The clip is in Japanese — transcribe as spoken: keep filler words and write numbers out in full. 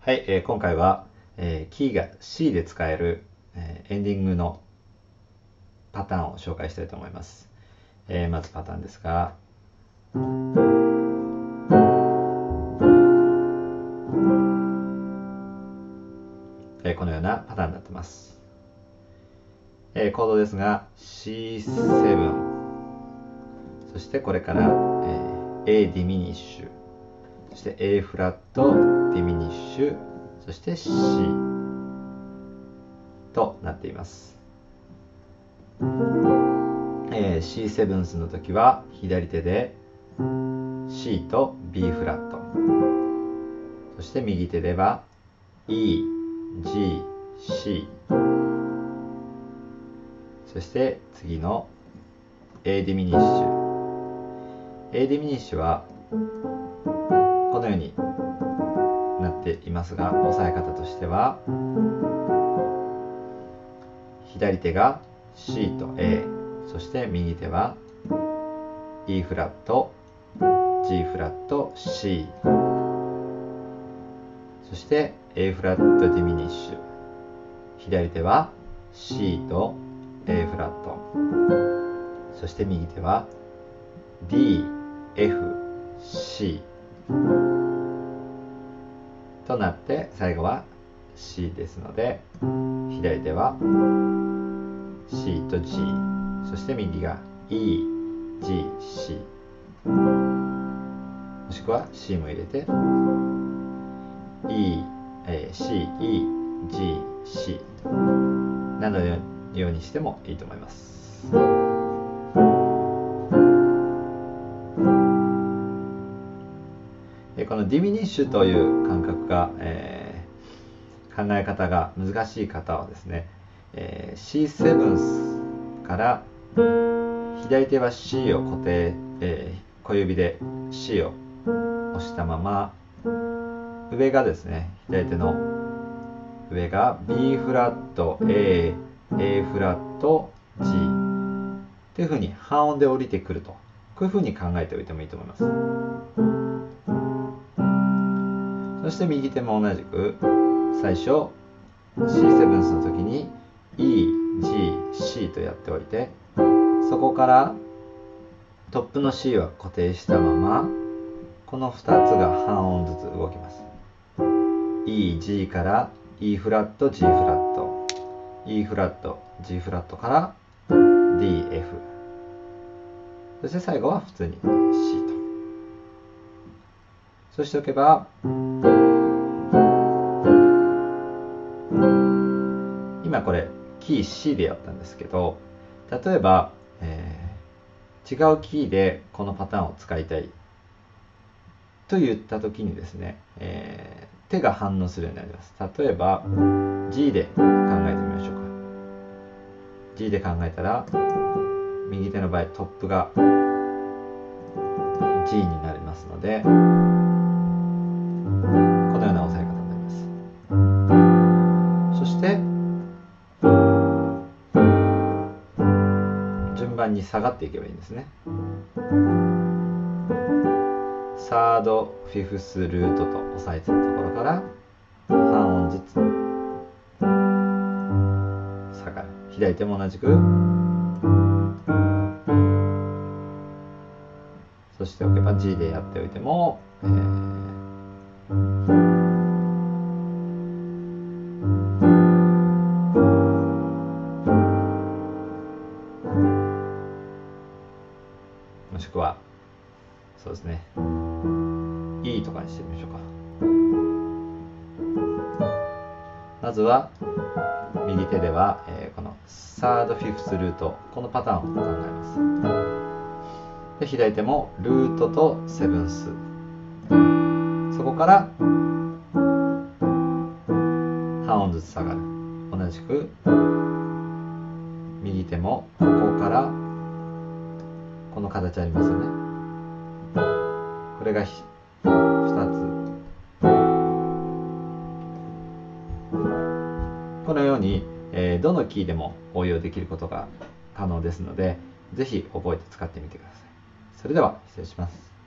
はい、えー今回は、えーキーが C で使える、えーエンディングのパターンを紹介したいと思います。えーまずパターンですが、えーこのようなパターンになっています。えーコードですが シーセブン、 そしてこれから、えー A ディミニッシュ、そして A フラットディミニッシュ、そして C となっています。えー、シーセブン の時は左手で C と B フラット、そして右手では E、G、C、そして次の A ディミニッシュ。A ディミニッシュはこのようになっていますが、押さえ方としては左手が C と A、 そして右手は E フラット、 G フラット、 C、 そして A フラットディミニッシュ、左手は C と A フラット、そして右手は D、F、C となって、最後は C ですので、左手は C と G、 そして右が E、G、C、 もしくは C も入れて E、えー、C、E、G、C などのようにしてもいいと思います。このディミニッシュという感覚が、えー、考え方が難しい方はですね、えー、シーセブン から左手は C を固定、えー、小指で C を押したまま、上がですね、左手の上が B フラット、A、A フラット、G というふうに半音で降りてくると、こういうふうに考えておいてもいいと思います。そして右手も同じく最初 シーセブン の時に E、G、C とやっておいて、そこからトップの C は固定したまま、このふたつが半音ずつ動きます。 E、G から E フラット、G フラット、 E フラット、G フラットから D、F、 そして最後は普通に C と、そうしておけば今これキー C でやったんですけど、例えば、えー、違うキーでこのパターンを使いたいと言った時にですね、えー、手が反応するようになります。例えば G で考えてみましょうか。 G で考えたら右手の場合トップが G になりますので、このような押さえ方になります。そして順番に下がっていけばいいんですね。サード、フィフスルートと押さえてたところから半音ずつ下がる。左手も同じく、そしておけば G でやっておいても、えー、もしくはそうですね、E とかにしてみましょうか。まずは右手では、えー、このサードフィフスルート、このパターンを考えます。で左手もルートとセブンス、そこから半音ずつ下がる。同じく右手もここからこの形ありますよね。これがふたつ、このように、えー、どのキーでも応用できることが可能ですので、ぜひ覚えて使ってみてください。それでは失礼します。